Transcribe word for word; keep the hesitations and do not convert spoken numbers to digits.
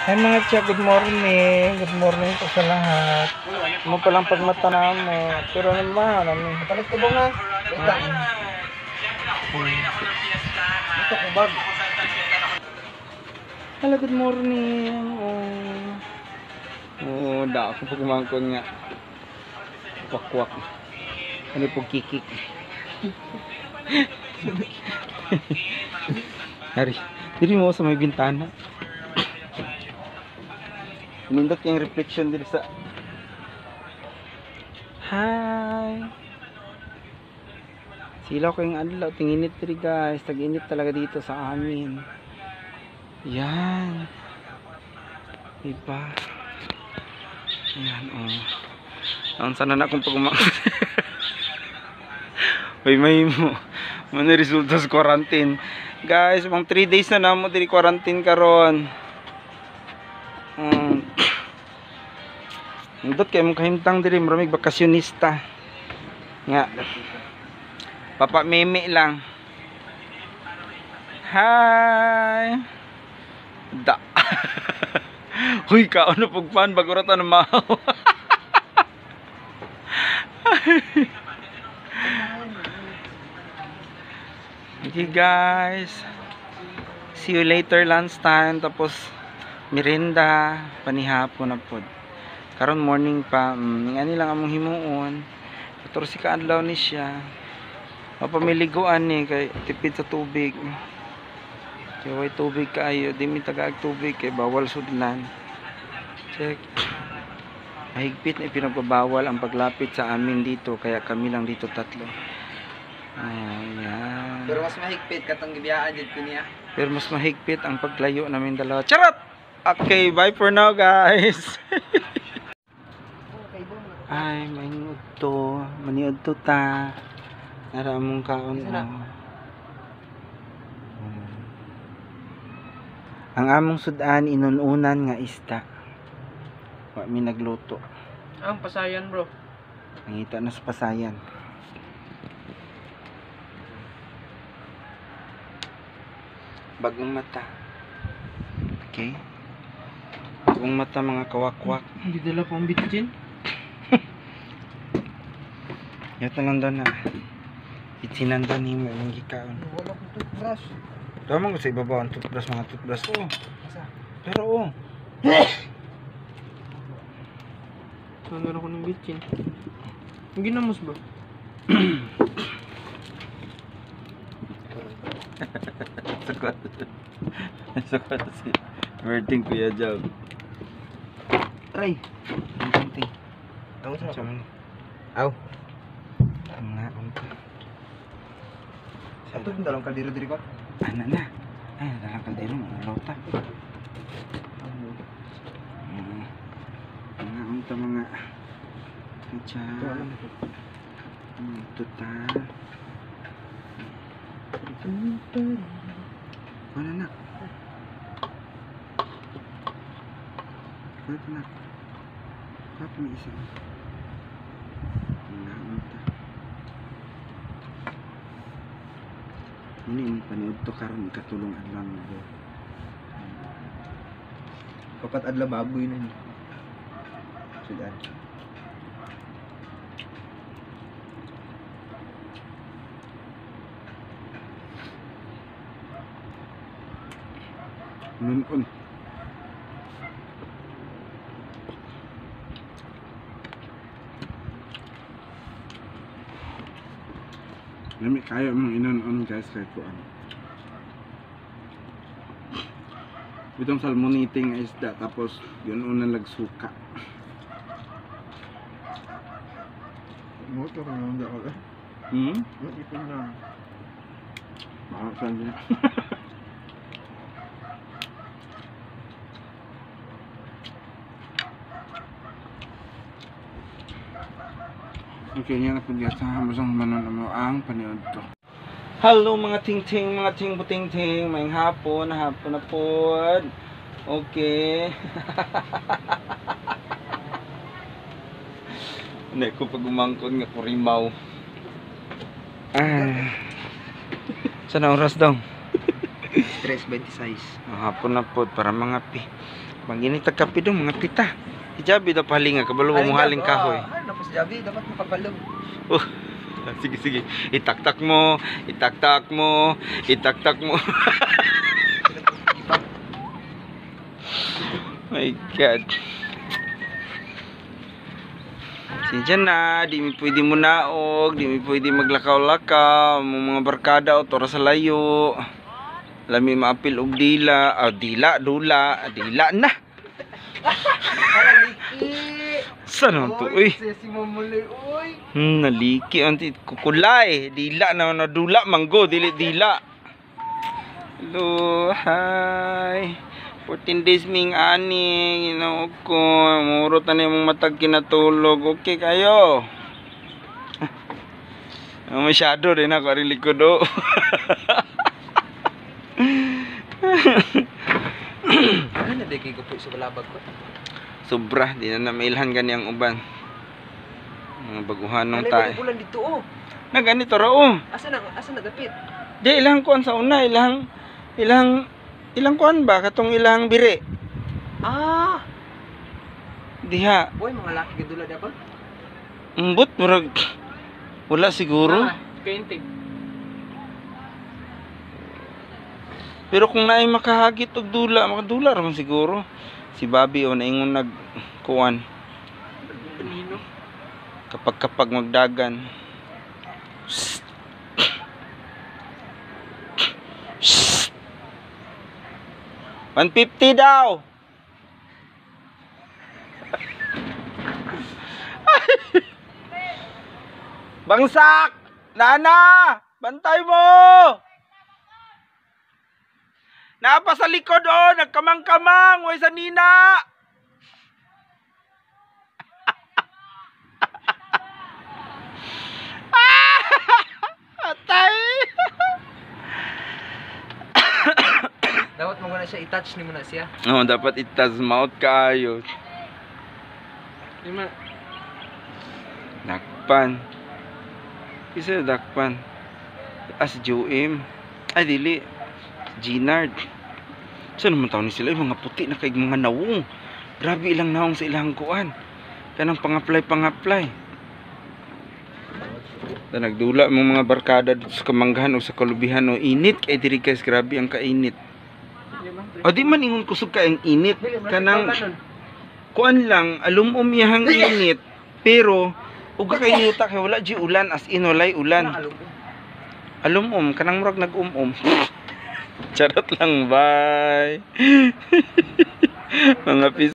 Hi mga tiya, good morning. Good morning po sa lahat. Mo pa lang pagmata na mo. Pero naman, ano? Palit ko ba nga? Ito ko bag. Hello, good morning. Oh, oh da ako pag umangkon nga. Kwak-kwak. Ano po kikik. Hari, diri mo sa may bintana. Nindot yung reflection dito sa. Hi. Silaw ko yung adlaw, tinginit diri guys. Tag-init talaga dito sa amin. Yan. Diba? Yan oh. Ang sana na akong pag-umang. May may mo. May resulta sa quarantine. Guys, mga three days na namo diri quarantine karon. Um, Nindot kay mong kahimtang diri maraming bakasyonista. Nga. Papa meme lang. Hi. Da. Huy ka ano pugpan baguratan na mahaw. Okay guys. See you later lunchtime tapos merienda panihapon na pod. Karon morning pa, mm, ngani lang among himuon. fourteen ka adlaw ni siya. Mapamiliguan ni kay tipid sa tubig. Kay way tubig kaayo, di mi tagaag tubig kay bawal sudlan. Check. Mahigpit na pinagbabawal ang paglapit sa amin dito kaya kami lang dito tatlo. Ayan. Pero mas mahigpit katong gibiyaan jud ko niya. Pero mas mahigpit ang paglayo namin dalawa. Charot! Okay, bye for now guys. Ay, maniud to. Maniud to ta. Nara mong kaon mo. Ang among sudan inununan nga ista. Wa mi nagluto. Ang pasayan bro. Nangita na sa pasayan. Bagong mata. Okay? Bagong mata mga kawakwak. Hindi dala pang bitchin. Yato lang doon na. Itsinan doon ni mo yung gikaon. Wala ko toothbrush. Tama ko sa ibabaw ang toothbrush mga toothbrush. Oo. Pero oo. Saan ako ng bitchin? Ang ginamos ba? Sukot. Sukot si Berting Kuya Job. Try. Berting. Ang sa Sama ni. Aw. Nga unta. Ato din dalawang kaldero diri ko. Ana na. Ay, dalang kaldero mo lota. Mm. Nga unta mga Diyan. Hmm, tuta. Wala na. Wala na. Kapag may isa. Nga unta. Ini yung paniod to karon katulong adlang mo. Kapat adlaw baboy na ni. Sudan. Nun-un. Lami kaya mong inon-on guys kahit ko ano. Itong salmoniting isda tapos yun unang lagsuka. Moto ko nang dako eh. Hmm? Ipon na. Baka saan din. Okay, yan na po dyan sa hamasang manon mo ang paniod to. Hello mga ting-ting, mga ting-buting-ting, may hapon, hapon na po. Okay. Hindi ko pag umangkon nga kurimaw. Ah. Sana oras daw. Stress twenty-six. Hapon na po para mga pi. Magini tag kape dong mga pita. Hijabi daw palinga kabalo mo haling kahoy. Ah, napos jabi dapat makabalog. Oh. Sige sige. Itaktak mo, itaktak mo, itaktak mo. My God. Sinsya na, di mi pwede mo naog, di mi pwede maglakaw-lakaw, mga barkada o tora sa layo. Lami maapil og dila, ah, dila, dula, dila na. Saan naman to, uy? Si mamuli, uy. Hmm, naliki, anti, kukulay, dila na, na dula, manggo, dili, dila. Hello, hi. fourteen days ming ani, ginoo ko, murot na yung matag kinatulog, okay kayo? Ah, masyado rin ako, rin likod o. Ano na di kayo po sa balabag ko? Sobra, di na namailhan ganyang uban. Mga baguhan nung Ano tayo. yung bulan dito oh? Na ganito ro. Asa na, asa na dapit? Di ilang kuan sa una, ilang ilang ilang kuan ba katong ilang bire. Ah! Diha, Uy, mga laki gadula dapat? umbot murag wala siguro. Painting. Pero kung naay makahagit og dula, makadula ra man siguro. Si Bobby o naingon nag kuan Panino? kapag kapag magdagan. Shh. Shh. one fifty daw. Bangsak! Nana! Bantay mo! Napa sa likod oh, nagkamang-kamang, way sa nina. Atay. Dapat mo na siya i-touch ni mo na siya. Oh, dapat itas mouth kaayo. Di man. Dakpan. Isa dakpan. As Joem. Ay dili. Ginard. Saan naman taon ni sila? Ay, mga puti na kay mga nawong. Grabe ilang nawong sa ilang kuan. Kanang pang-apply, pang-apply. Ta nagdula mo mga barkada dito sa Kamanggahan o sa Kalubihan o init kay diri guys, grabe ang kainit. O di man ingon kusog ka ang init kanang kuan lang alumom yahang init pero ug kainita kay wala di ulan as in walay ulan. Alumom kanang murag nag-umom. Charot lang, bye. Mga pis